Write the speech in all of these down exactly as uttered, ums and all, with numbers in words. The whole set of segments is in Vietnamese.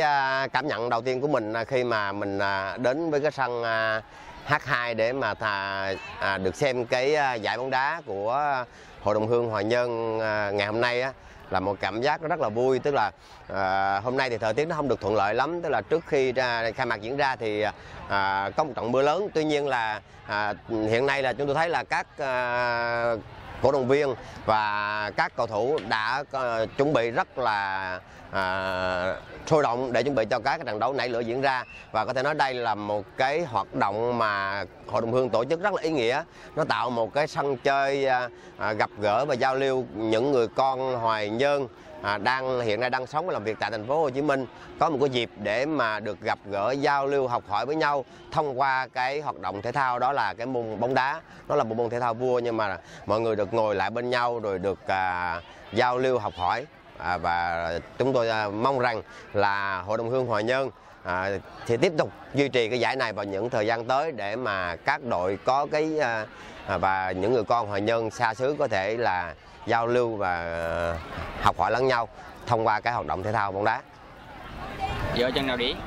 cảm nhận đầu tiên của mình khi mà mình đến với cái sân H hai để mà thà, à, được xem cái giải bóng đá của Hội đồng Hương Hòa Nhơn ngày hôm nay á, là một cảm giác rất là vui. Tức là à, hôm nay thì thời tiết nó không được thuận lợi lắm, tức là trước khi ra, khai mạc diễn ra thì à, có một trận mưa lớn. Tuy nhiên là à, hiện nay là chúng tôi thấy là các à, cổ động viên và các cầu thủ đã uh, chuẩn bị rất là uh, sôi động để chuẩn bị cho các cái trận đấu nảy lửa diễn ra. Và có thể nói đây là một cái hoạt động mà Hội đồng Hương tổ chức rất là ý nghĩa. Nó tạo một cái sân chơi uh, uh, gặp gỡ và giao lưu những người con Hoài Nhơn À, đang hiện nay đang sống và làm việc tại thành phố Hồ Chí Minh, có một cái dịp để mà được gặp gỡ, giao lưu, học hỏi với nhau thông qua cái hoạt động thể thao đó là cái môn bóng đá. Nó là một môn thể thao vua, nhưng mà mọi người được ngồi lại bên nhau rồi được à, giao lưu, học hỏi. À, và chúng tôi à, mong rằng là Hội đồng Hương Hòa Nhơn à, sẽ tiếp tục duy trì cái giải này vào những thời gian tới để mà các đội có cái à, và những người con Hòa Nhơn xa xứ có thể là giao lưu và học hỏi lẫn nhau thông qua cái hoạt động thể thao bóng đá. Vợ chân nào đĩa?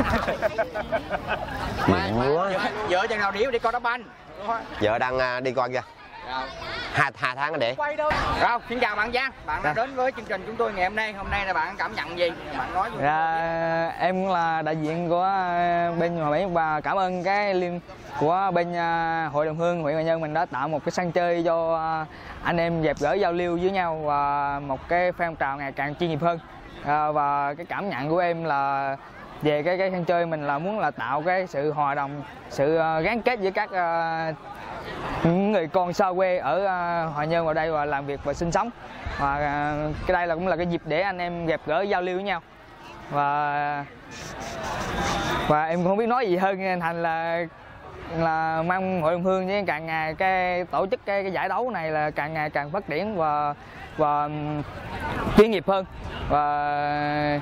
Vợ, vợ chân nào đĩa đi coi đá banh. Vợ đang đi coi kìa. Hai, hai tháng để. Rồi, xin chào bạn Giang. Bạn đã đến với chương trình chúng tôi ngày hôm nay. Hôm nay là bạn cảm nhận gì? Bạn nói gì? Dạ, em cũng là đại diện của bên Hòa Mỹ và cảm ơn cái liên của bên Hội đồng Hương huyện Hòa Nhơn mình đã tạo một cái sân chơi cho anh em dẹp gỡ giao lưu với nhau và một cái phong trào ngày càng chuyên nghiệp hơn. À, và cái cảm nhận của em là về cái cái sân chơi mình là muốn là tạo cái sự hòa đồng, sự gắn kết với các uh, những người con xa quê ở uh, Hòa Nhơn vào đây và làm việc và sinh sống. Và uh, cái đây là cũng là cái dịp để anh em gặp gỡ giao lưu với nhau. Và và em cũng không biết nói gì hơn, thành là là mong Hội đồng Hương với càng ngày cái tổ chức cái, cái giải đấu này là càng ngày càng phát triển và và chuyên nghiệp hơn, và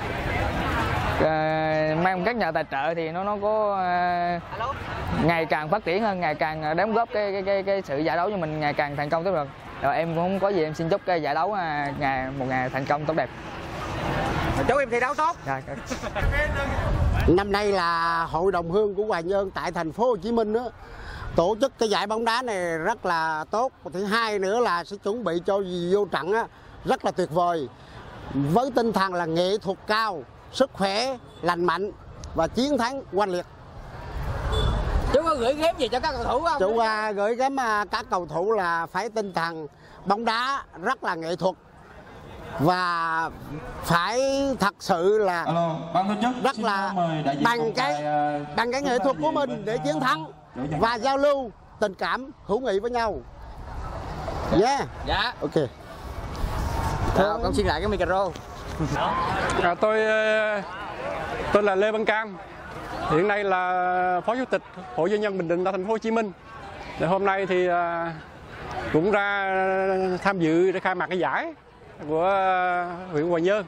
uh, mang các nhà tài trợ thì nó nó có uh, ngày càng phát triển hơn, ngày càng đóng góp cái cái cái, cái sự giải đấu cho mình ngày càng thành công tốt đẹp. Rồi em cũng không có gì, em xin chúc cái giải đấu uh, ngày một ngày thành công tốt đẹp. Chúc em thi đấu tốt. Dạ. Năm nay là Hội đồng Hương của Hòa Nhơn tại thành phố Hồ Chí Minh đó, tổ chức cái giải bóng đá này rất là tốt. Thứ hai nữa là sẽ chuẩn bị cho gì vô trận á, rất là tuyệt vời, với tinh thần là nghệ thuật cao, sức khỏe lành mạnh và chiến thắng oanh liệt. Chú có gửi gắm gì cho các cầu thủ không? Chú uh, gửi gắm uh, các cầu thủ là phải tinh thần bóng đá rất là nghệ thuật và phải thật sự là Alo, ban tổ chức rất là bằng cái bằng cái nghệ thuật của mình để chiến thắng và giao lưu tình cảm hữu nghị với nhau. Nhé. Yeah. Dạ. Ok. Nào, con xin lại cái micro. À, tôi tôi là Lê Văn Cam. Hiện nay là Phó Chủ tịch Hội Doanh nhân Bình Định tại thành phố Hồ Chí Minh. Thì hôm nay thì cũng ra tham dự để khai mạc cái giải của huyện Hòa Nhơn.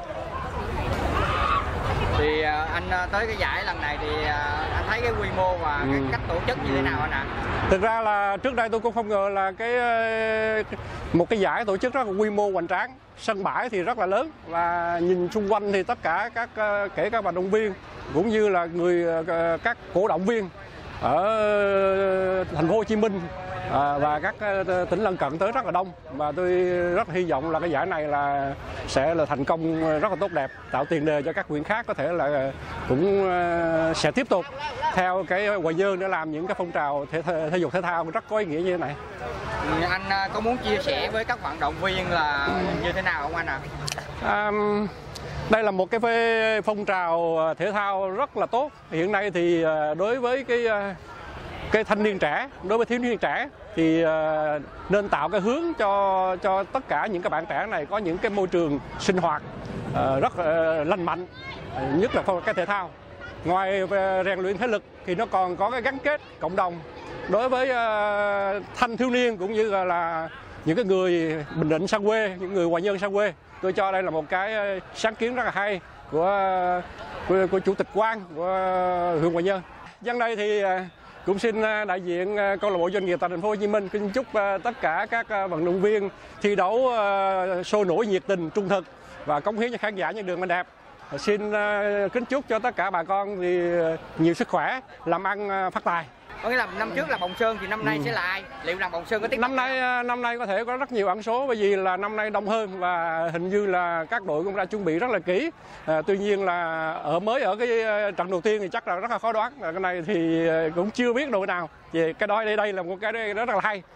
Thì anh tới cái giải lần này thì anh thấy cái quy mô và ừ. cái cách tổ chức như thế nào anh ạ? Thực ra là trước đây tôi cũng không ngờ là cái một cái giải tổ chức rất là quy mô hoành tráng, sân bãi thì rất là lớn, và nhìn xung quanh thì tất cả các kể các vận động viên cũng như là người các cổ động viên ở thành phố Hồ Chí Minh À, và các tỉnh lân cận tới rất là đông, và tôi rất hy vọng là cái giải này là sẽ là thành công rất là tốt đẹp, tạo tiền đề cho các huyện khác có thể là cũng sẽ tiếp tục theo cái Hòa Nhơn để làm những cái phong trào thể, thể dục thể thao rất có ý nghĩa như thế này. Anh có muốn chia sẻ với các vận động viên là như thế nào không anh ạ? À, đây là một cái phong trào thể thao rất là tốt. Hiện nay thì đối với cái cái thanh niên trẻ, đối với thiếu niên trẻ thì uh, nên tạo cái hướng cho cho tất cả những các bạn trẻ này có những cái môi trường sinh hoạt uh, rất uh, lành mạnh, uh, nhất là cái thể thao. Ngoài uh, rèn luyện thể lực thì nó còn có cái gắn kết cộng đồng đối với uh, thanh thiếu niên cũng như là, là những cái người Bình Định xa quê, những người Hòa Nhơn xa quê. Tôi cho đây là một cái uh, sáng kiến rất là hay của uh, của, của chủ tịch Quang của uh, huyện Hòa Nhơn. Dân đây thì uh, cũng xin đại diện câu lạc bộ doanh nghiệp tại thành phố Hồ Chí Minh kính chúc tất cả các vận động viên thi đấu sôi nổi, nhiệt tình, trung thực và cống hiến cho khán giả những đường banh đẹp. Xin kính chúc cho tất cả bà con thì nhiều sức khỏe, làm ăn phát tài. Có nghĩa là năm trước là Bồng Sơn thì năm nay ừ. sẽ là ai? Liệu rằng Bồng Sơn có tiếp năm nay năm nay có thể có rất nhiều ẩn số, bởi vì là năm nay đông hơn và hình như là các đội cũng đã chuẩn bị rất là kỹ. À, tuy nhiên là ở mới ở cái trận đầu tiên thì chắc là rất là khó đoán. Cái này thì cũng chưa biết đội nào. Về cái đó đây đây là một cái rất là hay.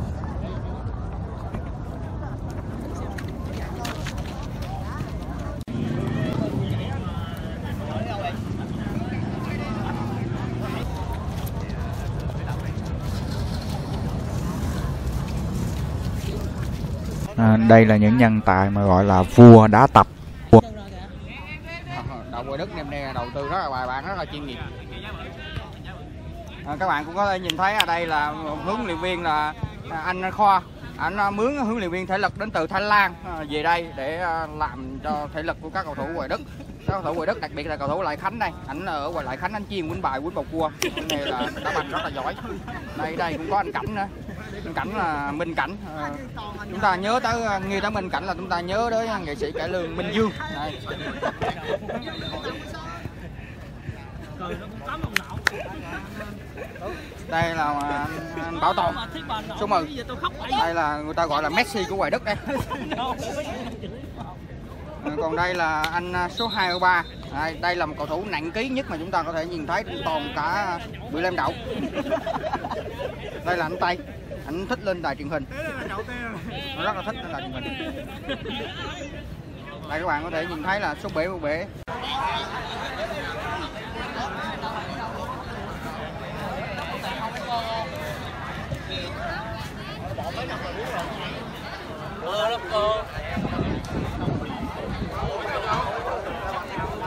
À, đây là những nhân tài mà gọi là vua đá tập. Đầu Hoài Đức em đây đầu tư rất là bài bản, rất là chuyên nghiệp. À, các bạn cũng có thể nhìn thấy ở đây là huấn luyện viên là anh Khoa, anh mướn huấn luyện viên thể lực đến từ Thái Lan về đây để làm cho thể lực của các cầu thủ Hoài Đức. Các cầu thủ Hoài Đức, đặc biệt là cầu thủ Lại Khánh đây, anh ở ngoài Lại Khánh anh chuyên quýnh bài quýnh bầu cua, này là đá banh rất là giỏi. Đây đây cũng có anh Cảnh nữa. Cảnh là Minh Cảnh, à, chúng ta nhớ tới nghe tới Minh Cảnh là chúng ta nhớ tới nghệ sĩ cải lương Minh Dương. Đây. Đây là anh, anh Bảo Toàn, số mười. Đây là người ta gọi là Messi của Hoài Đức đây. Còn đây là anh số hai mươi ba. Đây, đây là một cầu thủ nặng ký nhất mà chúng ta có thể nhìn thấy toàn cả Bưởi Lam Đậu. Đây là anh Tây, anh thích lên đài truyền hình, nó rất là thích lên đài truyền hình. Đây các bạn có thể nhìn thấy là số bể một bể. Ờ,